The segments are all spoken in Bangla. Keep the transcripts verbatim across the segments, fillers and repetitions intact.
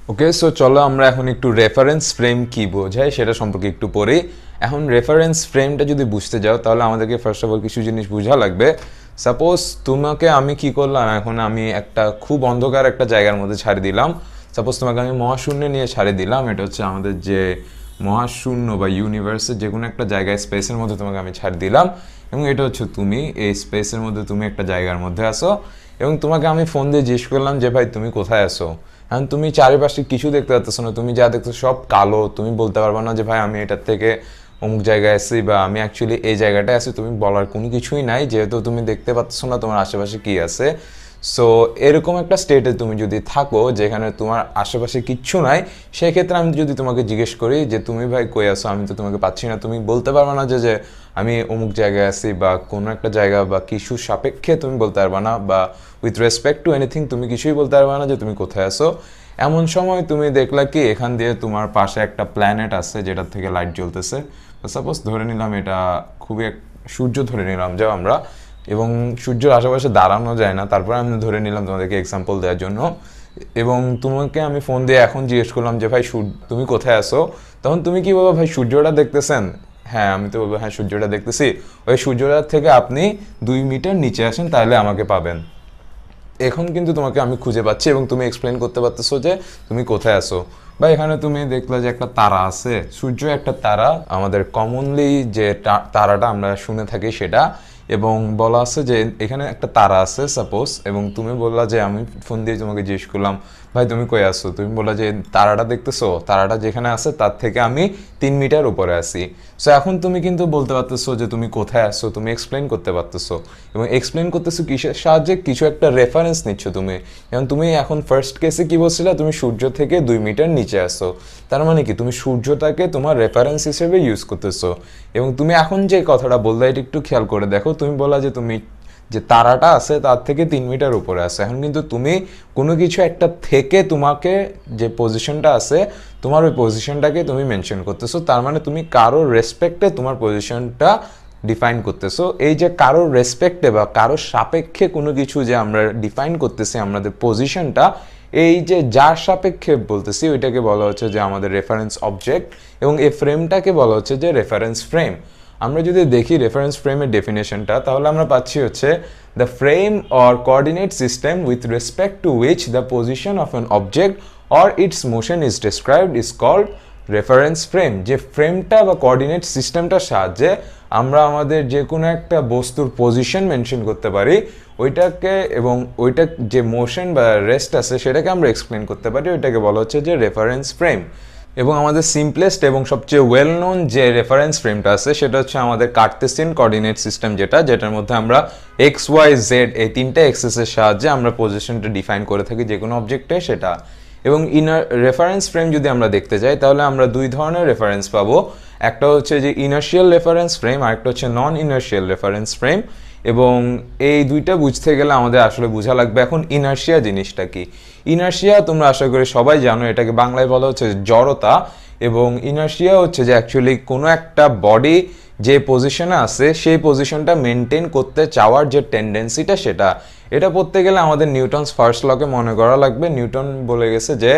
ওকে, সো চলো আমরা এখন একটু রেফারেন্স ফ্রেম কি বোঝায় সেটা সম্পর্কে একটু পড়ি। এখন রেফারেন্স ফ্রেমটা যদি বুঝতে যাও তাহলে আমাদেরকে ফার্স্ট অফ অল কিছু জিনিস বোঝা লাগবে। সাপোজ তোমাকে আমি কি করলাম, এখন আমি একটা খুব অন্ধকার একটা জায়গার মধ্যে ছাড়ি দিলাম। সাপোজ তোমাকে আমি মহাশূন্যে নিয়ে ছাড়ি দিলাম, এটা হচ্ছে আমাদের যে মহাশূন্য বা ইউনিভার্সের যে কোনো একটা জায়গায় স্পেসের মধ্যে তোমাকে আমি ছাড় দিলাম, এবং এটা হচ্ছে তুমি এই স্পেসের মধ্যে তুমি একটা জায়গার মধ্যে আসো, এবং তোমাকে আমি ফোন দিয়ে জিজ্ঞেস করলাম যে ভাই তুমি কোথায় আসো। এখন তুমি চারিপাশে কিছু দেখতে পাচ্ছ না, তুমি যা দেখছো সব কালো, তুমি বলতে পারবে না যে ভাই আমি এটার থেকে অমুক জায়গায় আসি বা আমি অ্যাকচুয়ালি এই জায়গাটায় আছি, তুমি বলার কোনো কিছুই নাই যেহেতু তুমি দেখতে পাচ্ছ না তোমার আশেপাশে কি আছে। সো এরকম একটা স্টেটে তুমি যদি থাকো যেখানে তোমার আশেপাশে কিচ্ছু নাই, সেক্ষেত্রে আমি যদি তোমাকে জিজ্ঞেস করি যে তুমি ভাই কই আসো, আমি তো তোমাকে পাচ্ছি না, তুমি বলতে পারবে না যে যে আমি অমুক জায়গায় আছি বা কোনো একটা জায়গা বা কিছু সাপেক্ষে তুমি বলতে পারবে না, বা উইথ রেসপেক্ট টু এনিথিং তুমি কিছুই বলতে পারবে না যে তুমি কোথায় আসো। এমন সময় তুমি দেখলা কি এখান দিয়ে তোমার পাশে একটা প্ল্যানেট আছে যেটার থেকে লাইট জ্বলতেছে। সাপোজ ধরে নিলাম এটা খুবই সূর্য ধরে নিলাম যাও আমরা, এবং সূর্যের আশেপাশে দাঁড়ানো যায় না, তারপরে আমি ধরে নিলাম তোমাদেরকে এক্সাম্পল দেওয়ার জন্য। এবং তোমাকে আমি ফোন দিয়ে এখন জিজ্ঞেস করলাম যে ভাই তুমি কোথায় আসো, তখন তুমি কি বলবো ভাই সূর্যটা দেখতেছেন? হ্যাঁ, আমি তো বলবো হ্যাঁ সূর্যটা দেখতেছি, ওই সূর্যটার থেকে আপনি দুই মিটার নিচে আসেন তাহলে আমাকে পাবেন। এখন কিন্তু তোমাকে আমি খুঁজে পাচ্ছি এবং তুমি এক্সপ্লেন করতে পারতেছো যে তুমি কোথায় আসো। বা এখানে তুমি দেখলে যে একটা তারা আছে, সূর্য একটা তারা, আমাদের কমনলি যে তারাটা আমরা শুনে থাকি সেটা, এবং বলা আছে যে এখানে একটা তারা আছে সাপোজ, এবং তুমি বললা যে আমি ফোন দিয়ে তোমাকে জিজ্ঞেস করলাম ভাই তুমি কই আসো, তুমি বললা যে তারাটা দেখতেছো, তারাটা যেখানে আছে তার থেকে আমি তিন মিটার উপরে আছি। সো এখন তুমি কিন্তু বলতে পারতেছো যে তুমি কোথায় আসো, তুমি এক্সপ্লেন করতে পারতেছো, এবং এক্সপ্লেন করতেছো কিসের সাহায্যে, কিছু একটা রেফারেন্স নিচ্ছ তুমি। যেমন তুমি এখন ফার্স্ট কেসে কি বলছিলে, তুমি সূর্য থেকে দুই মিটার নিচে আসো, তার মানে কি তুমি সূর্যটাকে তোমার রেফারেন্স হিসেবে ইউজ করতেছো। এবং তুমি এখন যে কথাটা বললে এটা একটু খেয়াল করে দেখো, তুমি বললা যে তুমি যে তারাটা আছে তার থেকে তিন মিটার উপরে আছে। এখন কিন্তু তুমি কোনো কিছু একটা থেকে তোমাকে যে পজিশনটা আছে তোমার ওই পজিশনটাকে তুমি মেনশন করতেছো, তার মানে তুমি কারোর রেসপেক্টে তোমার পজিশনটা ডিফাইন করতেছো। এই যে কারোর রেসপেক্টে বা কারোর সাপেক্ষে কোনো কিছু যে আমরা ডিফাইন করতেছি আমাদের পজিশনটা, এই যে যার সাপেক্ষে বলতেছি ওইটাকে বলা হচ্ছে যে আমাদের রেফারেন্স অবজেক্ট, এবং এই ফ্রেমটাকে বলা হচ্ছে যে রেফারেন্স ফ্রেম। আমরা যদি দেখি রেফারেন্স ফ্রেমের ডেফিনেশনটা, তাহলে আমরা পাচ্ছি হচ্ছে the frame or coordinate system with respect to which the position of an object or its motion is described is called reference frame. যে ফ্রেমটা বা কোঅর্ডিনেট সিস্টেমটার সাহায্যে আমরা আমাদের যে কোনো একটা বস্তুর পজিশন মেনশন করতে পারি ওইটাকে, এবং ওইটা যে মোশন বা রেস্ট আছে সেটাকে আমরা এক্সপ্লেন করতে পারি, ওইটাকে বলা হচ্ছে যে রেফারেন্স ফ্রেম। এবং আমাদের সিম্পলেস্ট এবং সবচেয়ে ওয়েল নোন যে রেফারেন্স ফ্রেমটা আছে সেটা হচ্ছে আমাদের কার্টেসিয়ান কোঅর্ডিনেট সিস্টেম, যেটা যেটার মধ্যে আমরা এক্স ওয়াই জেড এই তিনটা এক্সেসের সাহায্যে আমরা পজিশনটা ডিফাইন করে থাকি যে কোনো অবজেক্টে সেটা। এবং ইনার রেফারেন্স ফ্রেম যদি আমরা দেখতে যাই তাহলে আমরা দুই ধরনের রেফারেন্স পাবো, একটা হচ্ছে যে ইনার্শিয়াল রেফারেন্স ফ্রেম আর একটা হচ্ছে নন ইনার্শিয়াল রেফারেন্স ফ্রেম। এবং এই দুইটা বুঝতে গেলে আমাদের আসলে বোঝা লাগবে এখন ইনার্শিয়া জিনিসটা কি। ইনার্শিয়া তোমরা আশা করি সবাই জানো, এটাকে বাংলায় বলা হচ্ছে জড়তা। এবং ইনার্শিয়া হচ্ছে যে অ্যাকচুয়ালি কোনো একটা বডি যে পজিশনে আছে সেই পজিশনটা মেনটেন করতে চাওয়ার যে টেন্ডেন্সিটা সেটা, এটা পড়তে গেলে আমাদের নিউটনস ফার্স্ট লকে মনে করা লাগবে। নিউটন বলে গেছে যে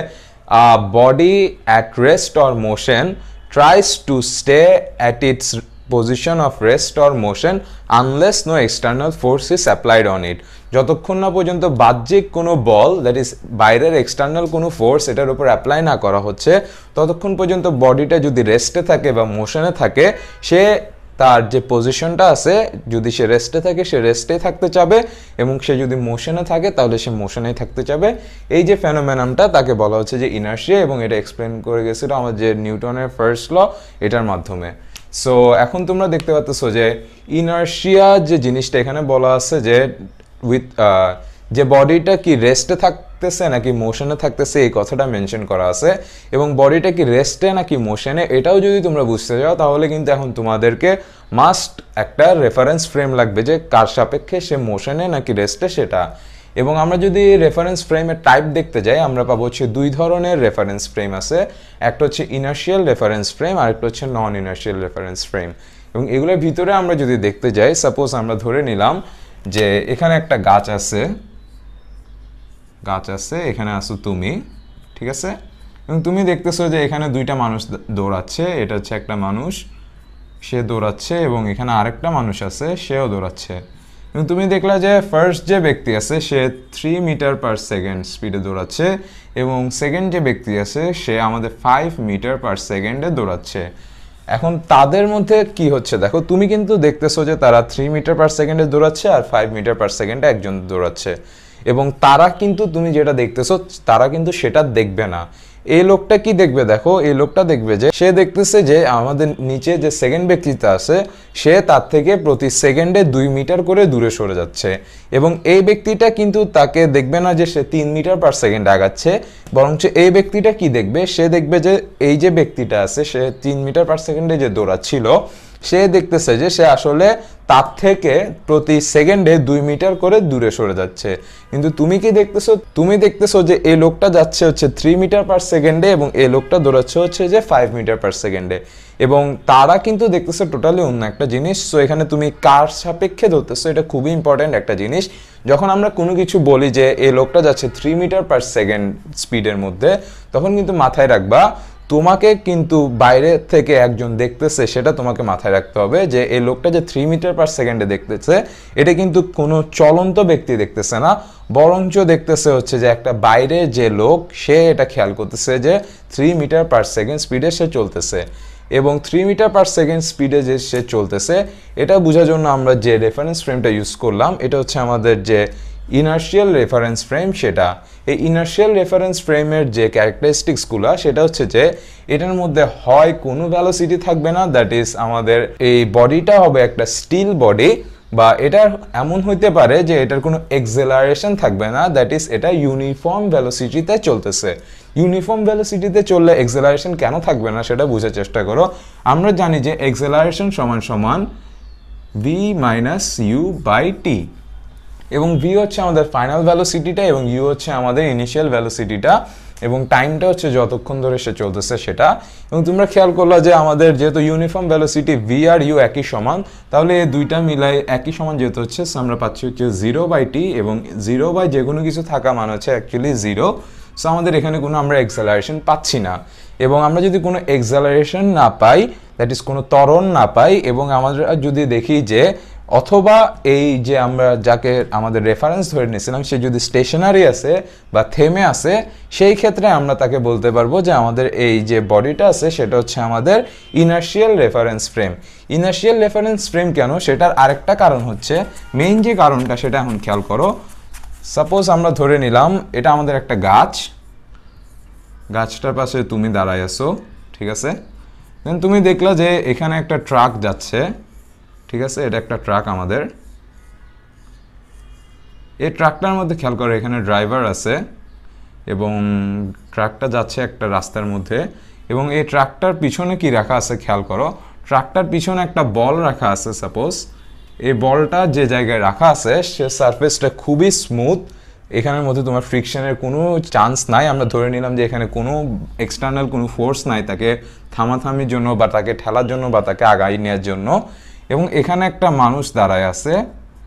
body at rest or motion tries to stay at its position of rest or motion unless no external force is applied on it. যতক্ষণ না পর্যন্ত বাহ্যিক কোনো বল, দ্যাট ইজ বাইরের এক্সটার্নাল কোনো ফোর্স এটার উপর অ্যাপ্লাই না করা হচ্ছে, ততক্ষণ পর্যন্ত বডিটা যদি রেস্টে থাকে বা মোশনে থাকে, সে তার যে পজিশনটা আছে যদি সে রেস্টে থাকে সে রেস্টে থাকতে চাবে, এবং সে যদি মোশনে থাকে তাহলে সে মোশনেই থাকতে চাবে। এই যে ফেনোমেননটা তাকে বলা হচ্ছে যে ইনার্শিয়া, এবং এটা এক্সপ্লেন করে গেছিল আমাদের যে নিউটনের ফার্স্ট ল এটার মাধ্যমে। সো এখন তোমরা দেখতে পাচ্ছো যে ইনার্শিয়া যে জিনিসটা এখানে বলা আছে যে উইথ যে বডিটা কি রেস্টে থাকতেছে নাকি মোশনে থাকতেছে এই কথাটা মেনশন করা আছে, এবং বডিটা কি রেস্টে নাকি মোশনে এটাও যদি তোমরা বুঝতে চাও তাহলে কিন্তু এখন তোমাদেরকে মাস্ট একটা রেফারেন্স ফ্রেম লাগবে যে কার সাপেক্ষে সে মোশনে নাকি রেস্টে সেটা। এবং আমরা যদি রেফারেন্স ফ্রেমের টাইপ দেখতে যাই আমরা পাবো হচ্ছে দুই ধরনের রেফারেন্স ফ্রেম আছে, একটা হচ্ছে ইনার্শিয়াল রেফারেন্স ফ্রেম আর একটা হচ্ছে নন ইনার্শিয়াল রেফারেন্স ফ্রেম। এবং এগুলোর ভিতরে আমরা যদি দেখতে যাই, সাপোজ আমরা ধরে নিলাম যে এখানে একটা গাছ আছে, গাছ আছে এখানে আসো তুমি, ঠিক আছে, এবং তুমি দেখতেছো যে এখানে দুইটা মানুষ দৌড়াচ্ছে, এটা হচ্ছে একটা মানুষ, সে দৌড়াচ্ছে এবং এখানে আরেকটা মানুষ আছে, সেও দৌড়াচ্ছে। এবং তুমি দেখলা যে ফার্স্ট যে ব্যক্তি আছে সে থ্রি মিটার পার সেকেন্ড স্পিডে দৌড়াচ্ছে এবং সেকেন্ড যে ব্যক্তি আছে সে আমাদের ফাইভ মিটার পার সেকেন্ডে দৌড়াচ্ছে। এখন তাদের মধ্যে কি হচ্ছে দেখো, তুমি কিন্তু দেখতেছো যে তারা থ্রি মিটার পার সেকেন্ডে দৌড়াচ্ছে আর ফাইভ মিটার পার সেকেন্ডে একজন দৌড়াচ্ছে, এবং তারা কিন্তু তুমি যেটা দেখতেছো তারা কিন্তু সেটা দেখবে না। এই লোকটা কি দেখবে দেখো, এই লোকটা দেখবে যে সে দেখতেছে যে আমাদের নিচে যে সেকেন্ড ব্যক্তিটা আছে সে তার থেকে প্রতি সেকেন্ডে দুই মিটার করে দূরে সরে যাচ্ছে, এবং এই ব্যক্তিটা কিন্তু তাকে দেখবে না যে সে তিন মিটার পার সেকেন্ড আগাচ্ছে, বরঞ্চ এই ব্যক্তিটা কি দেখবে, সে দেখবে যে এই যে ব্যক্তিটা আছে সে তিন মিটার পার সেকেন্ডে যে দৌড়াচ্ছিল সে দেখতেছে যে সে আসলে তার থেকে প্রতি সেকেন্ডে দুই মিটার করে দূরে সরে যাচ্ছে। কিন্তু তুমি কি দেখতেছো, তুমি দেখতেছো যে এই লোকটা যাচ্ছে হচ্ছে থ্রি মিটার পার সেকেন্ডে এবং এই লোকটা দৌড়াচ্ছে হচ্ছে যে ফাইভ মিটার পার সেকেন্ডে, এবং তারা কিন্তু দেখতেছে টোটালি অন্য একটা জিনিস। সো এখানে তুমি কার সাপেক্ষে ধরতেছো এটা খুবই ইম্পর্টেন্ট একটা জিনিস। যখন আমরা কোনো কিছু বলি যে এই লোকটা যাচ্ছে থ্রি মিটার পার সেকেন্ড স্পিডের মধ্যে, তখন কিন্তু মাথায় রাখবা তোমাকে কিন্তু বাইরে থেকে একজন দেখতেছে, সেটা তোমাকে মাথায় রাখতে হবে যে এই লোকটা যে থ্রি মিটার পার সেকেন্ডে দেখতেছে এটা কিন্তু কোনো চলন্ত ব্যক্তি দেখতেছে না, বরঞ্চ দেখতেছে হচ্ছে যে একটা বাইরে যে লোক সে এটা খেয়াল করতেছে যে থ্রি মিটার পার সেকেন্ড স্পিডে সে চলতেছে, এবং থ্রি মিটার পার সেকেন্ড স্পিডে যে সে চলতেছে এটা বোঝার জন্য আমরা যে রেফারেন্স ফ্রেমটা ইউজ করলাম এটা হচ্ছে আমাদের যে ইনার্শিয়াল রেফারেন্স ফ্রেম। সেটা এই ইনার্শিয়াল রেফারেন্স ফ্রেমের যে ক্যারেক্টারিস্টিক্সগুলো সেটা হচ্ছে যে এটার মধ্যে হয় কোনো ভেলোসিটি থাকবে না, দ্যাট ইজ আমাদের এই বডিটা হবে একটা স্টিল বডি, বা এটা এমন হইতে পারে যে এটার কোনো এক্সেলারেশন থাকবে না, দ্যাট ইজ এটা ইউনিফর্ম ভেলোসিটিতে চলতেছে। ইউনিফর্ম ভেলোসিটিতে চললে এক্সেলারেশন কেন থাকবে না সেটা বোঝার চেষ্টা করো। আমরা জানি যে এক্সেলারেশন সমান সমান V minus U by T, এবং ভি হচ্ছে আমাদের ফাইনাল ভেলোসিটিটা এবং ইউ হচ্ছে আমাদের ইনিশিয়াল ভেলোসিটিটা, এবং টাইমটা হচ্ছে যতক্ষণ ধরে সে চলতেছে সেটা। এবং তোমরা খেয়াল করলো যে আমাদের যেহেতু ইউনিফর্ম ভেলোসিটি ভি আর ইউ একই সমান, তাহলে এই দুইটা মিলাই একই সমান যেহেতু হচ্ছে আমরা পাচ্ছি হচ্ছে জিরো বাই টি, এবং জিরো বাই যে কোনো কিছু থাকা মানে হচ্ছে অ্যাকচুয়ালি জিরো। সো আমাদের এখানে কোনো আমরা এক্সেলারেশন পাচ্ছি না, এবং আমরা যদি কোনো এক্সেলারেশন না পাই, দ্যাট ইজ কোনো ত্বরণ না পাই, এবং আমরা যদি দেখি যে অথবা এই যে আমরা যাকে আমাদের রেফারেন্স ধরে নিয়েছিলাম সে যদি স্টেশনারি আছে বা থেমে আছে, সেই ক্ষেত্রে আমরা তাকে বলতে পারবো যে আমাদের এই যে বডিটা আছে সেটা হচ্ছে আমাদের inertial reference frame. Inertial reference frame কেন সেটার আরেকটা কারণ হচ্ছে, মেইন যে কারণটা সেটা এখন খেয়াল করো। সাপোজ আমরা ধরে নিলাম এটা আমাদের একটা গাছ, গাছটার পাশে তুমি দাঁড়ায় আছো, ঠিক আছে, দেন তুমি দেখলা যে এখানে একটা ট্রাক যাচ্ছে, ঠিক আছে, এটা একটা ট্রাক আমাদের। এই ট্রাকটার মধ্যে খেয়াল করো এখানে ড্রাইভার আছে এবং ট্রাকটা যাচ্ছে একটা রাস্তার মধ্যে, এবং এই ট্রাকটার পিছনে কি রাখা আছে খেয়াল করো, ট্রাকটার পিছনে একটা বল রাখা আছে। সাপোজ এই বলটা যে জায়গায় রাখা আছে সে সারফেসটা খুবই স্মুথ, এখানের মধ্যে তোমার ফ্রিকশনের কোনো চান্স নাই। আমরা ধরে নিলাম যে এখানে কোনো এক্সটার্নাল কোনো ফোর্স নাই তাকে থামাথামির জন্য বা তাকে ঠেলার জন্য বা তাকে আগাই নেওয়ার জন্য, এবং এখানে একটা মানুষ দাঁড়ায় আছে,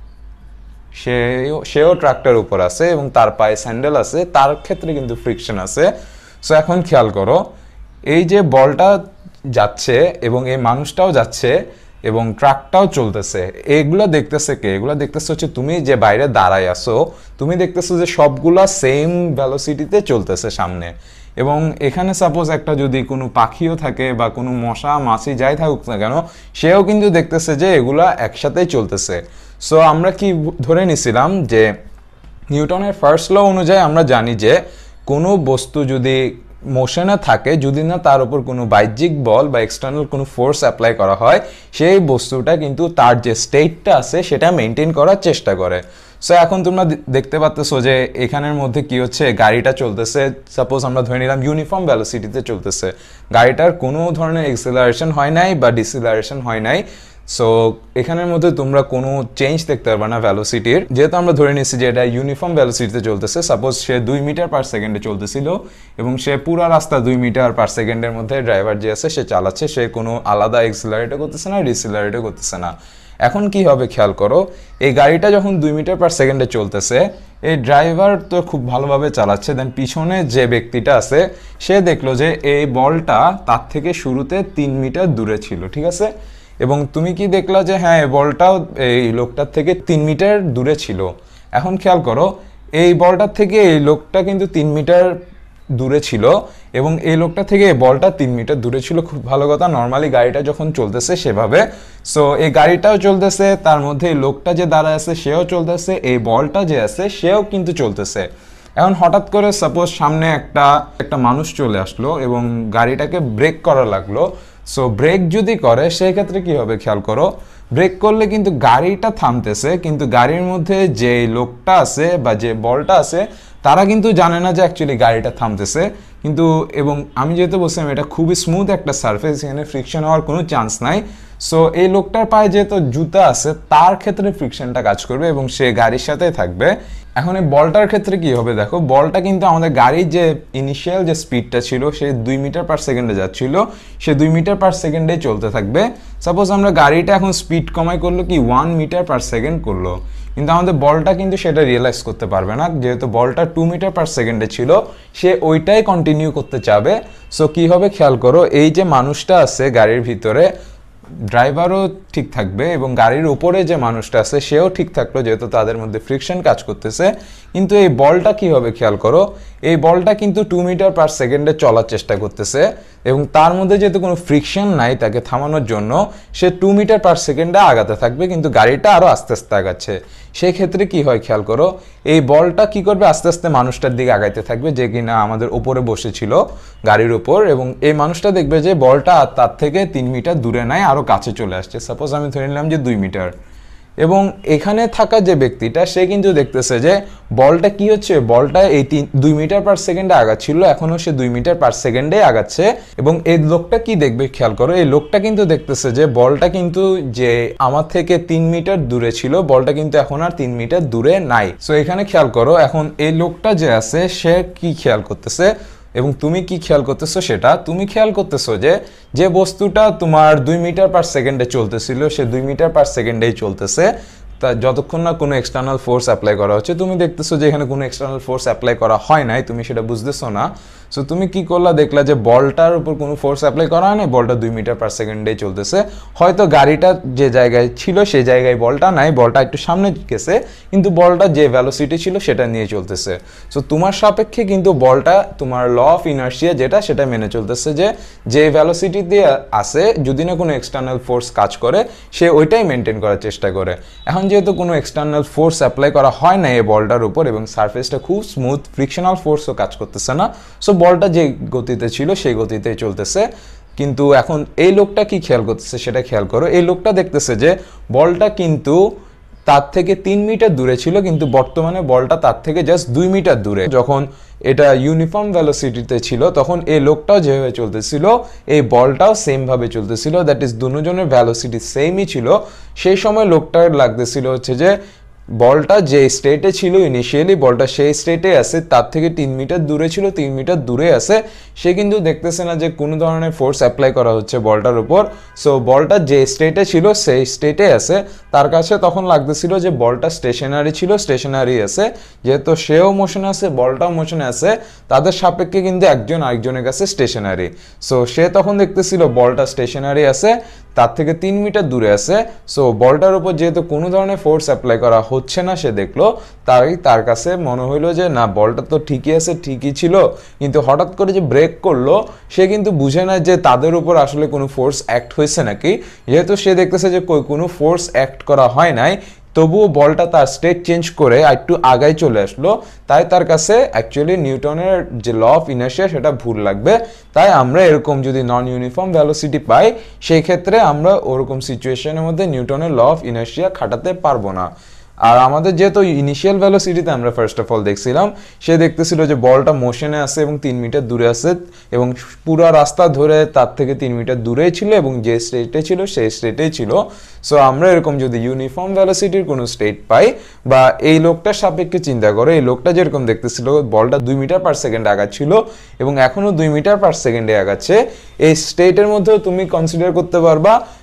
সেও সেও ট্রাকটার উপর আছে এবং তার পায়ে স্যান্ডেল আছে, তার ক্ষেত্রে কিন্তু ফ্রিকশন আছে। সো এখন খেয়াল করো এই যে বলটা যাচ্ছে এবং এই মানুষটাও যাচ্ছে এবং ট্রাকটাও চলতেছে, এগুলো দেখতেছে কে? এগুলো দেখতেছে হচ্ছে তুমি যে বাইরে দাঁড়ায় আসো, তুমি দেখতেছো যে সবগুলা সেম ভেলোসিটিতে চলতেছে সামনে। এবং এখানে সাপোজ একটা যদি কোনো পাখিও থাকে বা কোনো মশা মাছি যাই থাকুক না কেন, সেও কিন্তু দেখতেছে যে এগুলা একসাথেই চলতেছে। সো আমরা কি ধরে নিছিলাম যে নিউটনের ফার্স্ট ল অনুযায়ী আমরা জানি যে কোনো বস্তু যদি মোশনে থাকে, যদি না তার উপর কোনো বাহ্যিক বল বা এক্সটার্নাল কোনো ফোর্স অ্যাপ্লাই করা হয়, সেই বস্তুটা কিন্তু তার যে স্টেটটা আছে সেটা মেনটেন করার চেষ্টা করে। সো এখন তোমরা দেখতে পাচ্তেছো যে এখানের মধ্যে কি হচ্ছে, গাড়িটা চলতেছে, সাপোজ আমরা ধরে নিলাম ইউনিফর্ম ভেলোসিটিতে চলতেছে, গাড়িটার কোনো ধরনের এক্সেলারেশন হয় নাই বা ডিসেলারেশন হয় নাই। সো এখানের মধ্যে তোমরা কোনো চেঞ্জ দেখতে পারবে না ভ্যালোসিটির, যেহেতু আমরা ধরে নিচ্ছি যে এটা ইউনিফর্ম ভ্যালোসিটিতে চলতেছে। সাপোজ সে দুই মিটার পার সেকেন্ডে চলতেছিল এবং সে পুরো রাস্তা দুই মিটার পার সেকেন্ডের মধ্যে ড্রাইভার যে আছে সে চালাচ্ছে, সে কোনো আলাদা এক্সেলারেটও করতেছে না, ডিসেলারেটও করতেছে না। এখন কি হবে খেয়াল করো, এই গাড়িটা যখন দুই মিটার পার সেকেন্ডে চলতেছে এই ড্রাইভার তো খুব ভালোভাবে চালাচ্ছে, দেন পিছনে যে ব্যক্তিটা আছে সে দেখলো যে এই বলটা তার থেকে শুরুতে তিন মিটার দূরে ছিল, ঠিক আছে। এবং তুমি কি দেখলা যে হ্যাঁ এই বলটাও এই লোকটার থেকে তিন মিটার দূরে ছিল। এখন খেয়াল করো এই বলটার থেকে এই লোকটা কিন্তু তিন মিটার দূরে ছিল এবং এই লোকটা থেকে এই বলটা তিন মিটার দূরে ছিল, খুব ভালো কথা। নর্মালি গাড়িটা যখন চলতেছে সেভাবে, সো এই গাড়িটাও চলতেছে, তার মধ্যে এই লোকটা যে দাঁড়ায় আছে সেও চলতেছে, এই বলটা যে আছে সেও কিন্তু চলতেছে। এখন হঠাৎ করে সাপোজ সামনে একটা একটা মানুষ চলে আসলো এবং গাড়িটাকে ব্রেক করা লাগলো। সো ব্রেক যদি করে সেই ক্ষেত্রে কি হবে খেয়াল করো, ব্রেক করলে কিন্তু গাড়িটা থামতেছে, কিন্তু গাড়ির মধ্যে যে লোকটা আছে বা যে বলটা আছে তারা কিন্তু জানে না যে অ্যাকচুয়ালি গাড়িটা থামতেছে। কিন্তু এবং আমি যেহেতু বলছিলাম এটা খুবই স্মুথ একটা সারফেস, এখানে ফ্রিকশন হওয়ার কোনো চান্স নাই। সো এই লোকটার পায়ে যেহেতু জুতা আছে তার ক্ষেত্রে ফ্রিকশনটা কাজ করবে এবং সে গাড়ির সাথেই থাকবে। এখন এই বলটার ক্ষেত্রে কি হবে দেখো, বলটা কিন্তু আমাদের গাড়ির যে ইনিশিয়াল যে স্পিডটা ছিল সে দুই মিটার পার সেকেন্ডে যাচ্ছিল, সে দুই মিটার পার সেকেন্ডে চলতে থাকবে। সাপোজ আমরা গাড়িটা এখন স্পিড কমাই করলো কি ওয়ান মিটার পার সেকেন্ড করলো, কিন্তু আমাদের বলটা কিন্তু সেটা রিয়েলাইজ করতে পারবে না, যেহেতু বলটা টু মিটার পার সেকেন্ডে ছিল সে ওইটাই কন্টিনিউ করতে চাবে। সো কি হবে খেয়াল করো, এই যে মানুষটা আছে গাড়ির ভিতরে, ড্রাইভারও ঠিক থাকবে এবং গাড়ির উপরে যে মানুষটা আছে সেও ঠিক থাকলো, যেহেতু তাদের মধ্যে ফ্রিকশন কাজ করতেছে। কিন্তু এই বলটা কি হবে খেয়াল করো, এই বলটা কিন্তু টু মিটার পার সেকেন্ডে চলার চেষ্টা করতেছে এবং তার মধ্যে যেহেতু কোনো ফ্রিকশন নাই তাকে থামানোর জন্য, সে টু মিটার পার সেকেন্ডে আগাতে থাকবে, কিন্তু গাড়িটা আরও আস্তে আস্তে আগাচ্ছে। সেই ক্ষেত্রে কি হয় খেয়াল করো, এই বলটা কি করবে আস্তে আস্তে মানুষটার দিকে আগাইতে থাকবে যে কিনা আমাদের উপরে বসেছিল গাড়ির উপর, এবং এই মানুষটা দেখবে যে বলটা তার থেকে তিন মিটার দূরে নাই, আরও কাছে চলে আসছে। সাপোজ আমি ধরে নিলাম যে দুই মিটার, এবং এখানে থাকা যে ব্যক্তিটা সে কিন্তু দেখতেছে যে বলটা কি হচ্ছে, বলটা এই তিন দুই মিটার পার সেকেন্ডে আগাচ্ছিল, এখনও সে দুই মিটার পার সেকেন্ডে আগাচ্ছে। এবং এই লোকটা কি দেখবে খেয়াল করো, এই লোকটা কিন্তু দেখতেছে যে বলটা কিন্তু যে আমার থেকে তিন মিটার দূরে ছিল, বলটা কিন্তু এখন আর তিন মিটার দূরে নাই। সো এখানে খেয়াল করো, এখন এই লোকটা যে আছে সে কি খেয়াল করতেছে এবং তুমি কি খেয়াল করতেছো, সেটা তুমি খেয়াল করতেছো যে যে বস্তুটা তোমার দুই মিটার পার সেকেন্ডে চলতেছিল সে দুই মিটার পার সেকেন্ডেই চলতেছে, তা যতক্ষণ না কোনো এক্সটার্নাল ফোর্স অ্যাপ্লাই করা হচ্ছে। তুমি দেখতেছো যে এখানে কোনো এক্সটার্নাল ফোর্স অ্যাপ্লাই করা হয় নাই, তুমি সেটা বুঝতেছো না। সো তুমি কি করলা, দেখলা যে বলটার উপর কোনো ফোর্স অ্যাপ্লাই করা হয় না, বলটা দুই মিটার পার সেকেন্ডেই চলতেছে। হয়তো গাড়িটা যে জায়গায় ছিল সেই জায়গায় বলটা নাই, বলটা একটু সামনে গেছে, কিন্তু বলটা যে ভ্যালোসিটি ছিল সেটা নিয়ে চলতেছে। সো তোমার সাপেক্ষে কিন্তু বলটা তোমার ল অফ ইনার্শিয়া যেটা সেটা মেনে চলতেছে, যে যে ভ্যালোসিটি দিয়ে আসে যদি না কোনো এক্সটার্নাল ফোর্স কাজ করে সে ওইটাই মেনটেন করার চেষ্টা করে। এখন যেহেতু কোনো এক্সটার্নাল ফোর্স অ্যাপ্লাই করা হয় না এই বলটার উপর এবং সারফেসটা খুব স্মুথ, ফ্রিকশনাল ফোর্সও কাজ করতেছে না, সো বলটা যে গতিতে ছিল সেই গতিতেই চলতেছে। কিন্তু এখন এই লোকটা কি খেয়াল করতেছে সেটা খেয়াল করো, এই লোকটা দেখতেছে যে বলটা কিন্তু তার থেকে তিন মিটার দূরে ছিল, কিন্তু বর্তমানে বলটা তার থেকে জাস্ট দুই মিটার দূরে। যখন এটা ইউনিফর্ম ভ্যালোসিটিতে ছিল তখন এই লোকটাও যেভাবে চলতেছিল এই বলটাও সেম ভাবে চলতেছিল, দ্যাট ইজ দুজনের ভ্যালোসিটি সেমই ছিল। সেই সময় লোকটার লাগতেছিল হচ্ছে যে বলটা যে স্টেটে ছিল ইনিশিয়ালি, বলটা সেই স্টেটে আছে, তার থেকে তিন মিটার দূরে ছিল, তিন মিটার দূরে আছে, সে কিন্তু দেখতেছে না যে কোনো ধরনের ফোর্স অ্যাপ্লাই করা হচ্ছে বলটার উপর। সো বলটা যে স্টেটে ছিল সেই স্টেটে আছে, তার কাছে তখন লাগতেছিল যে বলটা স্টেশনারি ছিল, স্টেশনারি আছে, যেহেতু সেও মোশনে আছে বলটাও মোশনে আছে, তাদের সাপেক্ষে কিন্তু একজন আরেকজনের কাছে স্টেশনারি। সো সে তখন দেখতেছিল বলটা স্টেশনারি আছে, তার থেকে তিন মিটার দূরে আছে। সো বলটার উপর যেহেতু কোনো ধরনের ফোর্স অ্যাপ্লাই করা হচ্ছে না, সে দেখলো, তাই তার কাছে মনে হইলো যে না বলটা তো ঠিকই আছে, ঠিকই ছিল, কিন্তু হঠাৎ করে যে ব্রেক করলো সে কিন্তু বুঝে না যে তাদের উপর আসলে কোনো ফোর্স অ্যাক্ট হয়েছে নাকি। যেহেতু সে দেখতেছে যে কোনো ফোর্স অ্যাক্ট করা হয় নাই, তবুও বলটা তার স্টেট চেঞ্জ করে একটু আগায় চলে আসলো, তাই তার কাছে অ্যাকচুয়ালি নিউটনের যে ল অফ ইনার্শিয়া সেটা ভুল লাগবে। তাই আমরা এরকম যদি নন ইউনিফর্ম ভ্যালোসিটি পাই সেই ক্ষেত্রে আমরা ওরকম সিচুয়েশনের মধ্যে নিউটনের ল অফ ইনার্শিয়া খাটাতে পারবো না। আর আমাদের যেহেতু ইনিশিয়াল ভ্যালোসিটিতে আমরা ফার্স্ট অফ অল দেখছিলাম, সে দেখতেছিল যে বলটা মোশনে আছে এবং তিন মিটার দূরে আছে এবং পুরো রাস্তা ধরে তার থেকে তিন মিটার দূরেই ছিল এবং যে স্টেটে ছিল সেই স্টেটেই ছিল। সো আমরা এরকম যদি ইউনিফর্ম ভ্যালোসিটির কোনো স্টেট পাই, বা এই লোকটার সাপেক্ষে চিন্তা করো, এই লোকটা যেরকম দেখতেছিল বলটা দুই মিটার পার সেকেন্ডে আগাচ্ছিল এবং এখনও দুই মিটার পার সেকেন্ডে আগাচ্ছে, এই স্টেটের মধ্যেও তুমি কনসিডার করতে পারবা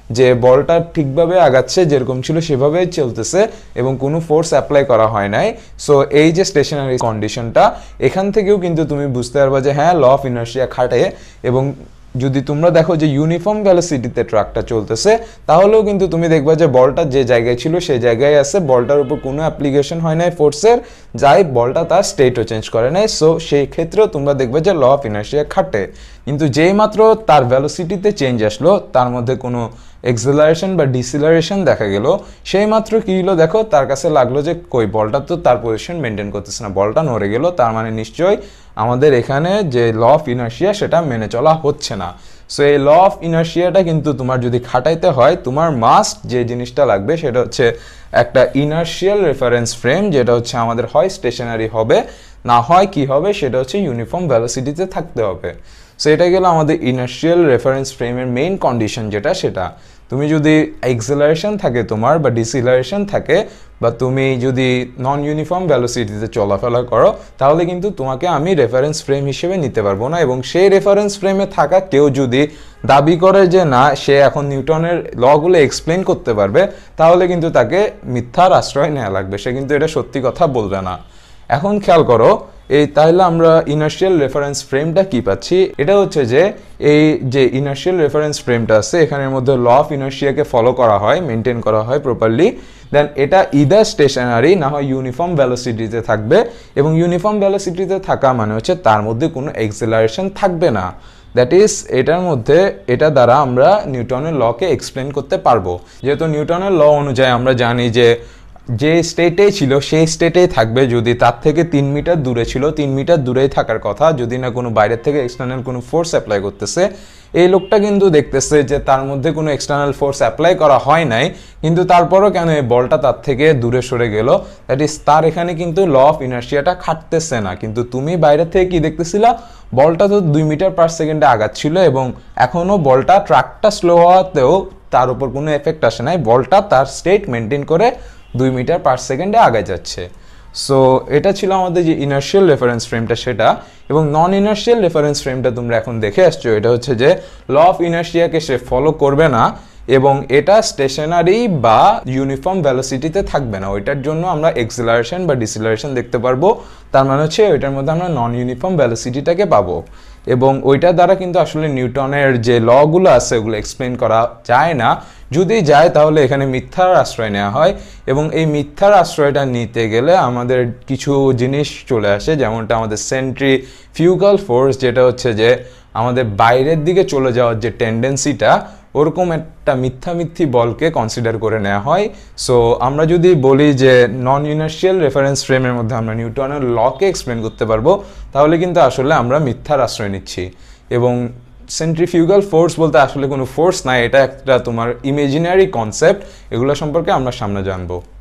যে বলটা ঠিকভাবে আগাচ্ছে, যেরকম ছিল সেভাবেই চলতেছে এবং কোনো ফোর্স অ্যাপ্লাই করা হয় নাই। সো এই যে স্টেশনারি কন্ডিশনটা, এখান থেকেও কিন্তু তুমি বুঝতে পারবা যে হ্যাঁ ল অফ ইনার্শিয়া খাটে। এবং যদি তোমরা দেখো যে ইউনিফর্ম ভেলোসিটিতে ট্রাকটা চলতেছে, তাহলেও কিন্তু তুমি দেখবা যে বলটা যে জায়গায় ছিল সেই জায়গায় আছে, বলটার উপর কোনো অ্যাপ্লিকেশন হয় নাই ফোর্সের, যাই বলটা তার স্টেটও চেঞ্জ করে নাই। সো সেই ক্ষেত্রেও তোমরা দেখবে যে ল অফ ইনার্শিয়া খাটে। কিন্তু যেই মাত্র তার ভেলোসিটিতে চেঞ্জ আসলো, তার মধ্যে কোনো এক্সেলারেশন বা ডিসিলারেশন দেখা গেল, সেই মাত্র কি হলো দেখো, তার কাছে লাগলো যে কই বলটা তো তার পজিশন মেনটেন করতেছে না, বলটা নড়ে গেল, তার মানে নিশ্চয়ই আমাদের এখানে যে ল অফ ইনার্শিয়া সেটা মেনে চলা হচ্ছে না। সো এই ল অফ ইনার্শিয়াটা কিন্তু তোমার যদি খাটাইতে হয়, তোমার মাস্ট যে জিনিসটা লাগবে সেটা হচ্ছে একটা ইনার্শিয়াল রেফারেন্স ফ্রেম, যেটা হচ্ছে আমাদের হয় স্টেশনারি হবে, না হয় কি হবে সেটা হচ্ছে ইউনিফর্ম ভেলোসিটিতে থাকতে হবে। সো এটা গেল আমাদের ইনার্শিয়াল রেফারেন্স ফ্রেমের মেইন কন্ডিশন যেটা, সেটা তুমি যদি এক্সেলারেশন থাকে তোমার বা ডিসিলারেশন থাকে, বা তুমি যদি নন ইউনিফর্ম ভেলোসিটিতে চলাফেরা করো, তাহলে কিন্তু তোমাকে আমি রেফারেন্স ফ্রেম হিসেবে নিতে পারবো না। এবং সেই রেফারেন্স ফ্রেমে থাকা কেউ যদি দাবি করে যে না সে এখন নিউটনের লগুলো এক্সপ্লেন করতে পারবে, তাহলে কিন্তু তাকে মিথ্যার আশ্রয় নেওয়া লাগবে, সে কিন্তু এটা সত্যি কথা বলবে না। এখন খেয়াল করো, এই তাহলে আমরা ইনার্শিয়াল রেফারেন্স ফ্রেমটা কি পাচ্ছি, এটা হচ্ছে যে এই যে ইনার্শিয়াল রেফারেন্স ফ্রেমটা আছে, এখানের মধ্যে ল অফ ইনার্শিয়াকে ফলো করা হয়, মেনটেন করা হয় প্রপারলি। দেন এটা ইদার স্টেশনারি না হয় ইউনিফর্ম ভেলোসিটিতে থাকবে, এবং ইউনিফর্ম ভেলোসিটিতে থাকা মানে হচ্ছে তার মধ্যে কোনো এক্সেলারেশন থাকবে না। দ্যাট ইজ এটার মধ্যে, এটা দ্বারা আমরা নিউটনের লকে এক্সপ্লেন করতে পারবো। যেহেতু নিউটনের ল অনুযায়ী আমরা জানি যে যে স্টেটেই ছিল সেই স্টেটেই থাকবে, যদি তার থেকে তিন মিটার দূরে ছিল তিন মিটার দূরেই থাকার কথা, যদি না কোনো বাইরের থেকে এক্সটার্নাল কোনো ফোর্স অ্যাপ্লাই করতেছে। এই লোকটা কিন্তু দেখতেছে যে তার মধ্যে কোনো এক্সটার্নাল ফোর্স অ্যাপ্লাই করা হয় নাই, কিন্তু তারপরও কেন এই বলটা তার থেকে দূরে সরে গেল, দ্যাট ইজ তার এখানে কিন্তু ল অফ ইনার্শিয়াটা খাটতেছে না। কিন্তু তুমি বাইরে থেকে কি দেখতেছিলা, বলটা তো দুই মিটার পার সেকেন্ডে আগাচ্ছিল, এবং এখনও বলটা ট্রাকটা স্লো হওয়াতেও তার উপর কোনো এফেক্ট আসে নাই, বলটা তার স্টেট মেনটেন করে দুই মিটার পার সেকেন্ডে আগায় যাচ্ছে। সো এটা ছিল আমাদের যে ইনার্শিয়াল রেফারেন্স ফ্রেমটা সেটা। এবং নন ইনার্শিয়াল রেফারেন্স ফ্রেমটা তোমরা এখন দেখে আসছো, এটা হচ্ছে যে ল অফ ইনার্শিয়াকে সে ফলো করবে না, এবং এটা স্টেশনারি বা ইউনিফর্ম ভেলোসিটিতে থাকবে না। ওইটার জন্য আমরা এক্সেলারেশন বা ডিসিলারেশন দেখতে পারবো, তার মানে হচ্ছে ওইটার মধ্যে আমরা নন ইউনিফর্ম ভেলোসিটিটাকে পাবো। এবং ওইটার দ্বারা কিন্তু আসলে নিউটনের যে লগুলো আছে ওগুলো এক্সপ্লেন করা যায় না, যদি যায় তাহলে এখানে মিথ্যার আশ্রয় নেওয়া হয়। এবং এই মিথ্যার আশ্রয়টা নিতে গেলে আমাদের কিছু জিনিস চলে আসে, যেমনটা আমাদের সেন্ট্রিফিউগাল ফোর্স, যেটা হচ্ছে যে আমাদের বাইরের দিকে চলে যাওয়ার যে টেন্ডেন্সিটা, ওরকম একটা মিথ্যা মিথ্যি বলকে কনসিডার করে নেওয়া হয়। সো আমরা যদি বলি যে নন ইনার্শিয়াল রেফারেন্স ফ্রেমের মধ্যে আমরা নিউটনের লকে এক্সপ্লেন করতে পারবো, তাহলে কিন্তু আসলে আমরা মিথ্যার আশ্রয় নিচ্ছি। এবং সেন্ট্রিফিউগাল ফোর্স বলতে আসলে কোনো ফোর্স নাই, এটা একটা তোমার ইমেজিনারি কনসেপ্ট, এগুলো সম্পর্কে আমরা সামনে জানবো।